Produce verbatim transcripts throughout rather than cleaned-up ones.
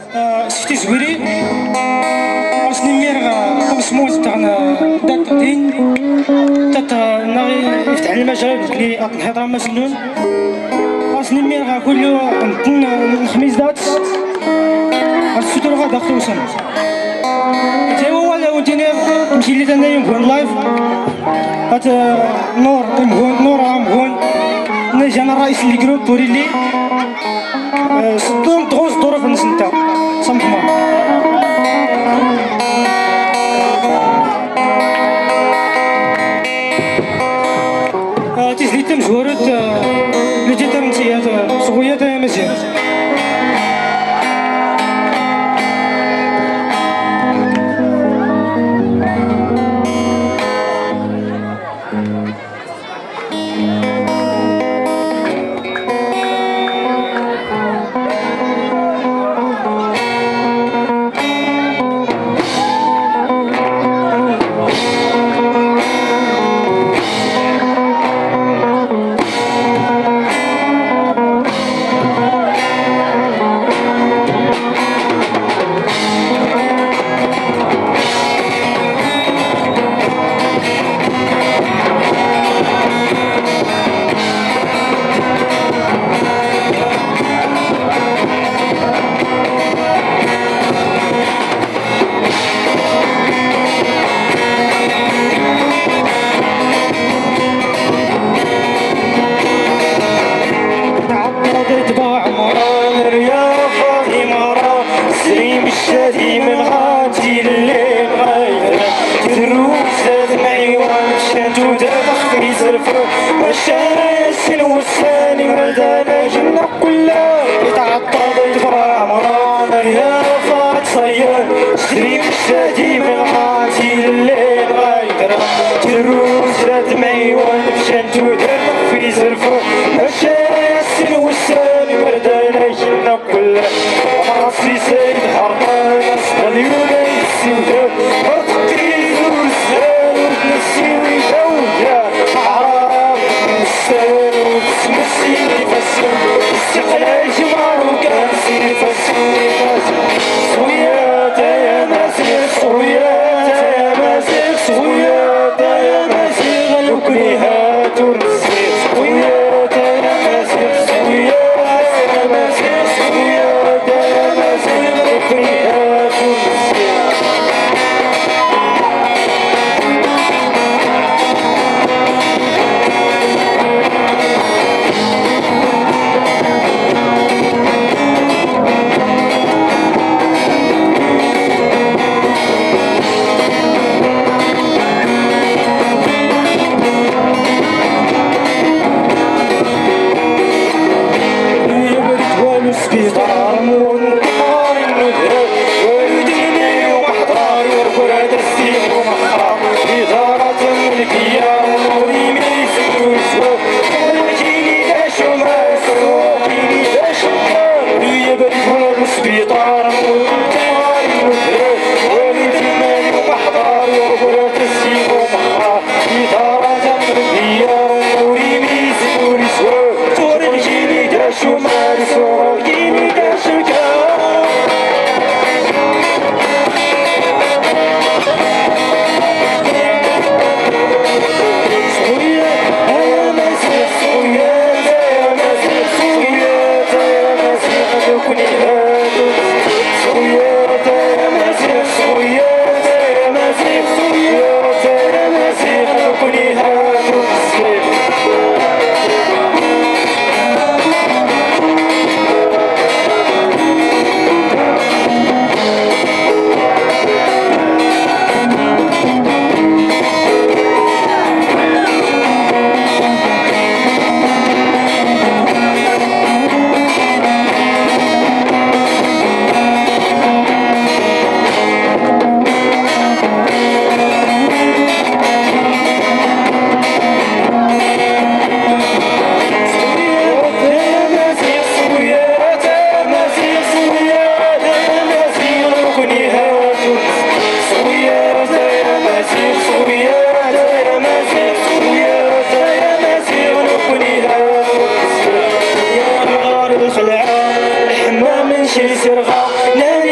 سفتي زويري أصلي مير كونسموز تاعنا دات الدين تات ناغي يفتح المجال بلي الهضرة مسنون أصلي مير غاكل له الخميس دادس السطور غادا خصوصا تا هو لو انتيني تمشي لي تانا يمكون لايف هات نور إمكون نور إمكون نجي أنا رئيس الجروب بوري لي صدور دغوز دورو في الناس نتا سامحوا تيزلي تم جوارات لجي ترنسيات صغويات أيامازيغ شي سرغة لا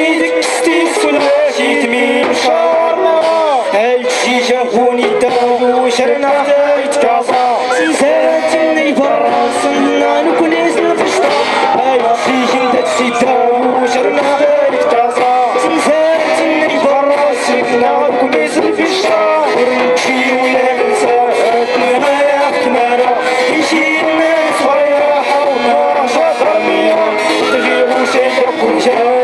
هاي تجي جابوني داو شرنا دايت كازا سيساتني برا سننا نكونيس نفشتا هاي تجي انت تسيداو شرنا دايت كازا سيساتني برا سننا نكونيس نفشتا ورنتي ولا نساء نغايا كمانا يجي الناس فريحة وما شاطر ميا تغيبو شيخ كل شيء